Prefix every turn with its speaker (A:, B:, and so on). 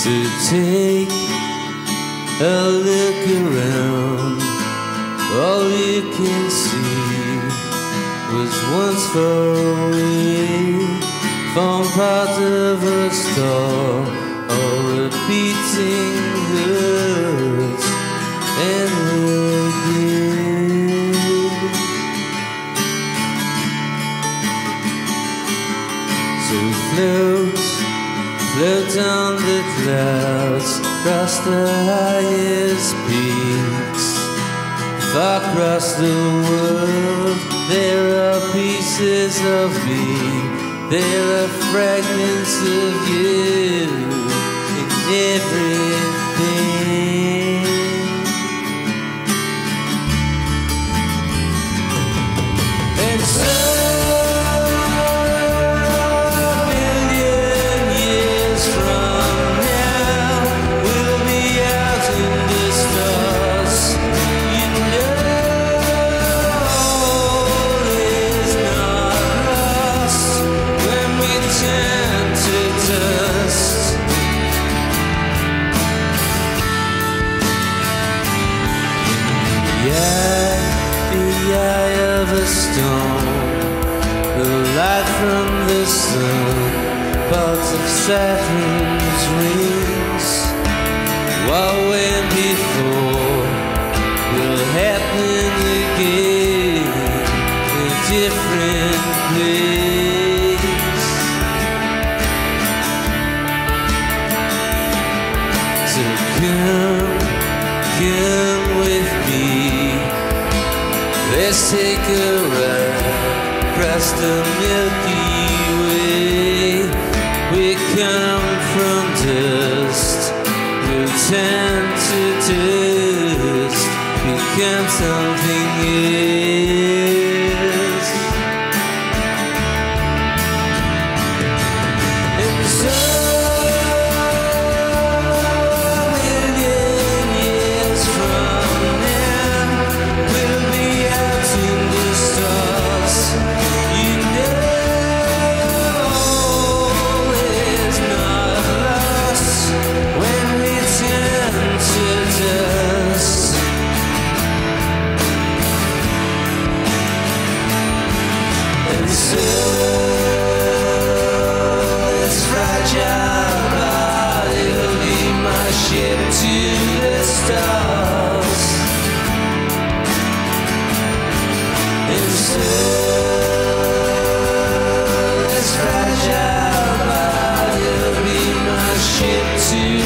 A: So take a look around. All you can see was once far away from part of a star or a beating heart and again. So float on the clouds, across the highest peaks. Far across the world, there are pieces of me, there are fragments of you in everything. And so the light from the sun, parts of Saturn's rings. What went before will happen again in a different place. So come with me. Let's take a ride across the Milky Way. We come from dust, we'll turn to dust, become something else. And so to the stars, and so this fragile body'll be my ship to